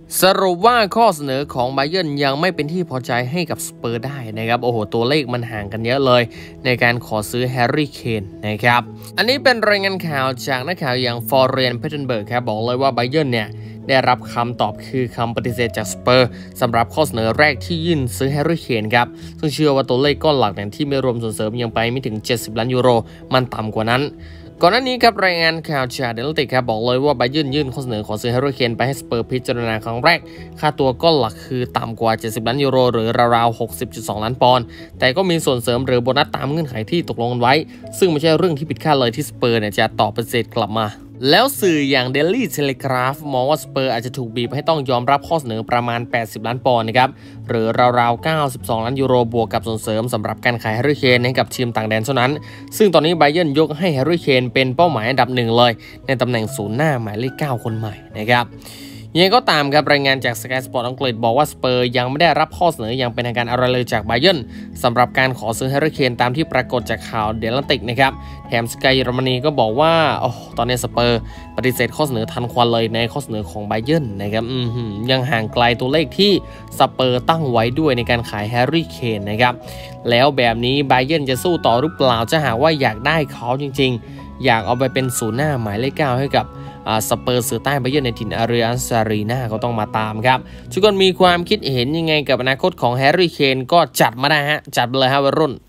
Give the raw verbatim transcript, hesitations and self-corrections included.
สรุปว่าข้อเสนอของไบเยิร์นยังไม่เป็นที่พอใจให้กับสเปอร์ได้นะครับโอ้โหตัวเลขมันห่างกันเยอะเลยในการขอซื้อแฮร์รี่เคนนะครับอันนี้เป็นรายงานข่าวจากนักข่าวอย่างฟอร์เรนเพเทนเบิร์กครับบอกเลยว่าไบเยิร์นเนี่ยได้รับคำตอบคือคำปฏิเสธจากสเปอร์สำหรับข้อเสนอแรกที่ยื่นซื้อแฮร์รี่เคนครับซึ่งเชื่อว่าตัวเลขก้อนหลักเนี่ยที่ไม่รวมส่วนเสริมยังไปไม่ถึงเจ็ดสิบล้านยูโรมันต่ำกว่านั้นก่อนหน้านี้ครับรายงานข่าวจากเดลติกครับบอกเลยว่าไบเยิร์นยื่นข้อเสนอขอซื้อแฮร์รี่เคนไปให้สเปอร์พิจารณาครั้งแรกค่าตัวก้อนหลักคือต่ำกว่าเจ็ดสิบล้านยูโรหรือราวๆ หกสิบจุดสอง ล้านปอนด์แต่ก็มีส่วนเสริมหรือโบนัสตามเงื่อนไขที่ตกลงกันไว้ซึ่งไม่ใช่เรื่องที่ผิดคาดเลยที่สเปอร์เนี่ยจะตอบปฏิเสธกลับมาแล้วสื่ออย่าง Daily Telegraph มองว่าสเปอร์อาจจะถูกบีบให้ต้องยอมรับข้อเสนอประมาณแปดสิบล้านปอนด์นะครับหรือราวๆเก้าสิบสองล้านยูโรบวกกับส่วนเสริมสำหรับการขายแฮร์รี่เคนให้กับทีมต่างแดนเท่านั้นซึ่งตอนนี้ไบเยิร์นยกให้แฮร์รี่เคนเป็นเป้าหมายอันดับหนึ่งเลยในตำแหน่งศูนย์หน้าหมายเลขเก้าคนใหม่นะครับยังไงก็ตามครับรายงานจาก Sky Sport อังกฤษบอกว่าสเปอร์ยังไม่ได้รับข้อเสนออย่างเป็นทางการอะไรเลยจากไบเยิร์นสำหรับการขอซื้อแฮร์รี่เคนตามที่ปรากฏจากข่าวเดลันติกนะครับแถมสกายเยอรมนีก็บอกว่าโอ้ตอนนี้สเปอร์ปฏิเสธข้อเสนอทันควันเลยในข้อเสนอของไบเยิร์นนะครับอืมยังห่างไกลตัวเลขที่สเปอร์ตั้งไว้ด้วยในการขายแฮร์รี่เคนนะครับแล้วแบบนี้ไบเยิร์นจะสู้ต่อหรือเปล่าจะหากว่าอยากได้เขาจริงๆอยากเอาไปเป็นศูนย์หน้าหมายเลขเก้าให้กับสเปอร์เสือใต้ไบเยิร์นในถิ่นอารีอันซารีนาก็ต้องมาตามครับทุกคนมีความคิดเห็นยังไงกับอนาคตของแฮร์รี่เคนก็จัดมาได้ฮะจัดเลยฮะวัยรุ่น